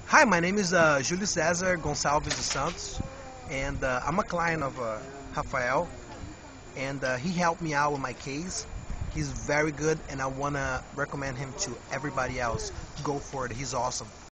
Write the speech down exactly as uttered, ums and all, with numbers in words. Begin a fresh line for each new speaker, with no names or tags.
Hi, my name is uh, Julius Cesar Gonzalez, and uh, I'm a client of uh, Rafael, and uh, he helped me out with my case. He's very good, and I want to recommend him to everybody else. Go for it. He's awesome.